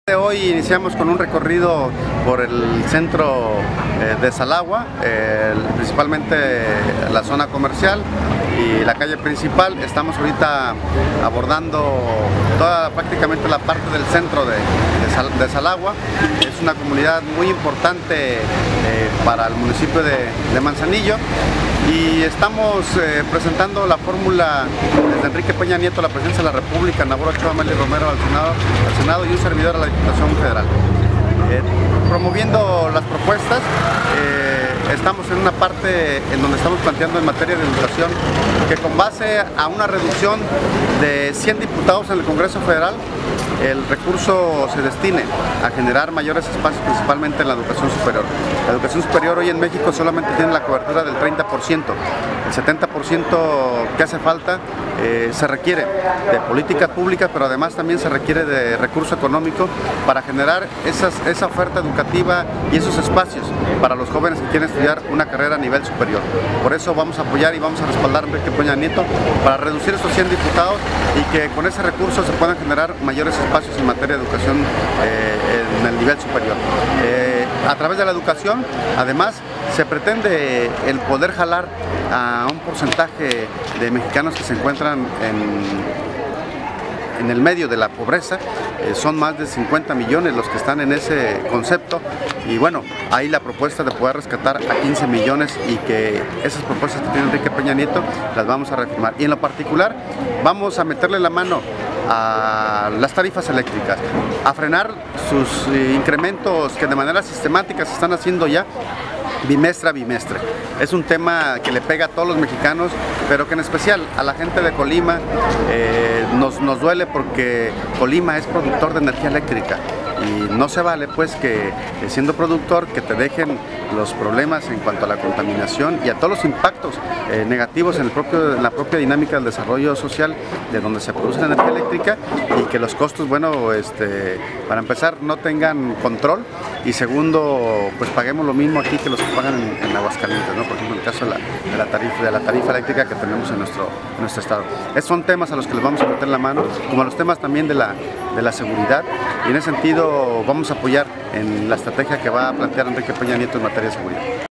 Hoy iniciamos con un recorrido por el centro de Salagua, principalmente la zona comercial y la calle principal. Estamos ahorita abordando prácticamente la parte del centro de Salagua. Es una comunidad muy importante para el municipio de Manzanillo. Y estamos presentando la fórmula desde Enrique Peña Nieto a la presidencia de la República, Nabor Ochoa Meli Romero al Senado y un servidor a la Diputación Federal. Promoviendo las propuestas, estamos en una parte en donde estamos planteando en materia de educación que con base a una reducción de 100 diputados en el Congreso Federal, el recurso se destine a generar mayores espacios, principalmente en la educación superior. La educación superior hoy en México solamente tiene la cobertura del 30%. El 70% que hace falta se requiere de política pública, pero además también se requiere de recurso económico para generar esa oferta educativa y esos espacios para los jóvenes que quieren estudiar una carrera a nivel superior. Por eso vamos a apoyar y vamos a respaldar a Enrique Peña Nieto para reducir estos 100 diputados y que con ese recurso se puedan generar mayores espacios en materia de educación en el nivel superior. A través de la educación, además, se pretende el poder jalar a un porcentaje de mexicanos que se encuentran en el medio de la pobreza. Son más de 50 millones los que están en ese concepto y bueno, hay la propuesta de poder rescatar a 15 millones y que esas propuestas que tiene Enrique Peña Nieto las vamos a reafirmar. Y en lo particular vamos a meterle la mano a las tarifas eléctricas, a frenar sus incrementos que de manera sistemática se están haciendo ya bimestre a bimestre. Es un tema que le pega a todos los mexicanos, pero que en especial a la gente de Colima nos duele porque Colima es productor de energía eléctrica y no se vale pues que siendo productor que te dejen los problemas en cuanto a la contaminación y a todos los impactos negativos en la propia dinámica del desarrollo social de donde se produce la energía eléctrica y que los costos, bueno, para empezar no tengan control y segundo, pues paguemos lo mismo aquí que los que pagan en Aguascalientes, ¿no? Por ejemplo, en el caso de la tarifa eléctrica que tenemos en nuestro estado. Esos son temas a los que les vamos a meter la mano, como a los temas también de la seguridad, y en ese sentido vamos a apoyar en la estrategia que va a plantear Enrique Peña Nieto en materia de seguridad.